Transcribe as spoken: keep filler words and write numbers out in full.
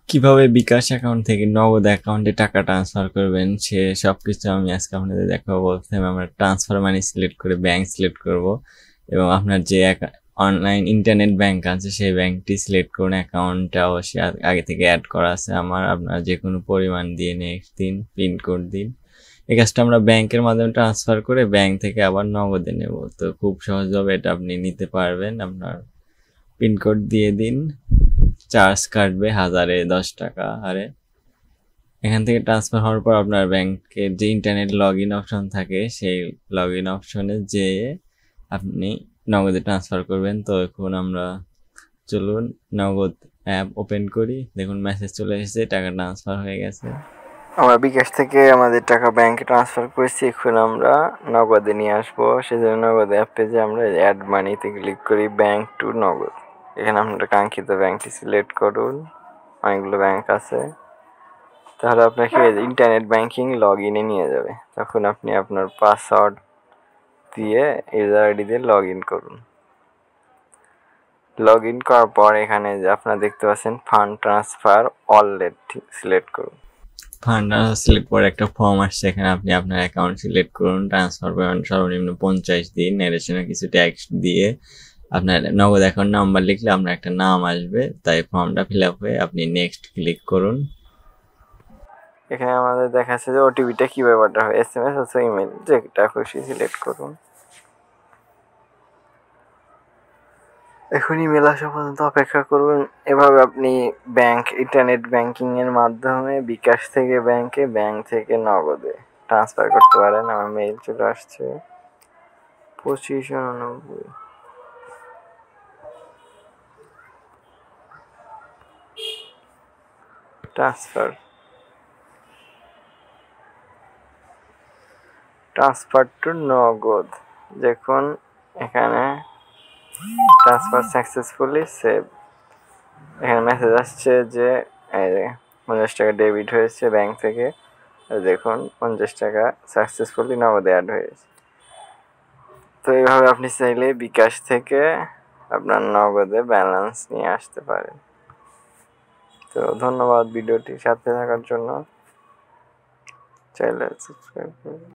কিভাবে বিকাশ অ্যাকাউন্ট থেকে নগদ অ্যাকাউন্টে টাকা ট্রান্সফার করবেন সে সবকিছু আমি আজকে আপনাদের দেখাবো। বলতে আমরা ট্রান্সফার মানি সিলেক্ট করে ব্যাংক সিলেক্ট করব এবং আপনার যে অনলাইন ইন্টারনেট ব্যাংক আছে সেই ব্যাংকটি সিলেক্ট করুন। অ্যাকাউন্টটা অবশ্যই আগে থেকে অ্যাড করা আছে আমার। আপনার যে কোনো পরিমাণ দিয়ে নেক্সট দিন পিনকোড দিন। এই কাজটা আমরা ব্যাংকের মাধ্যমে ট্রান্সফার করে ব্যাংক থেকে আবার নগদে নেব। তো খুব সহজভাবে এটা আপনি নিতে পারবেন। আপনার পিনকোড দিয়ে দিন, চার্জ কাটবে হাজারে দশ টাকা হারে। এখান থেকে ট্রান্সফার হওয়ার পর আপনার ব্যাংকের যে ইন্টারনেট লগ ইন অপশন থাকে সেই লগ ইন অপশনে যেয়ে আপনি নগদে ট্রান্সফার করবেন। তো এখন আমরা চলুন নগদ অ্যাপ ওপেন করি। দেখুন মেসেজ চলে এসেছে, টাকা ট্রান্সফার হয়ে গেছে। আমরা বিকাশ থেকে আমাদের টাকা ব্যাংকে ট্রান্সফার করেছি। এখন আমরা নগদে নিয়ে আসবো, সেজন্য নগদ অ্যাপ পেজে আমরা অ্যাড মানিতে ক্লিক করি, ব্যাংক টু নগদ। এখানে আপনারা কাঙ্ক্ষিত ব্যাংকটি সিলেক্ট করুন। অনেকগুলো ব্যাংক আছে, তাহলে আপনাকে ইন্টারনেট ব্যাংকিং লগ ইনে নিয়ে যাবে। তখন আপনি আপনার পাসওয়ার্ড দিয়ে ইউজার আইডি দিয়ে লগ ইন করুন। লগ ইন করার পর এখানে যে আপনারা দেখতে পাচ্ছেন ফান্ড ট্রান্সফার অলরেডি সিলেক্ট করুন। ফান্ড সিলেক্ট করে একটা ফর্ম আসছে, এখানে আপনি আপনার অ্যাকাউন্ট সিলেক্ট করুন। ট্রান্সফার পেমেন্ট সর্বনিম্ন পঞ্চাশ দিন, এডিশনাল কিছু ট্যাক্স দিয়ে আপনার নগদ অ্যাকাউন্ট নাম্বার লিখলে আপনার একটা নাম আসবে, তাই ফর্মটা ফিল আপ হয়ে আপনি নেক্সট ক্লিক করুন। এখানে আমাদের দেখাচ্ছে যে ওটিপিটা কিভাবে পাঠাতে হবে, এস এম এস অথবা ইমেল, যেটা খুশি সিলেক্ট করুন। এখন ইমেল আসা পর্যন্ত অপেক্ষা করুন। এভাবে আপনি ব্যাংক ইন্টারনেট ব্যাংকিং এর মাধ্যমে বিকাশ থেকে ব্যাংকে, ব্যাংক থেকে নগদে ট্রান্সফার করতে পারেন। আমার মেইল চলে আসছে পঁচিশ উননব্বই। Transfer transfer to Nagad. দেখুন এখানে ট্রান্সফার সাকসেসফুলি সেভ। এখানে মেসেজ আসছে যে পঞ্চাশ টাকা ডেবিট হয়েছে ব্যাংক থেকে। দেখুন পঞ্চাশ টাকা সাকসেসফুলি নগদে অ্যাড হয়েছে। তো এইভাবে আপনি চাইলে বিকাশ থেকে আপনার নগদে ব্যালেন্স নিয়ে আসতে পারেন। তো ধন্যবাদ ভিডিওটির সাথে থাকার জন্য। চাইলে সাবস্ক্রাইব করুন।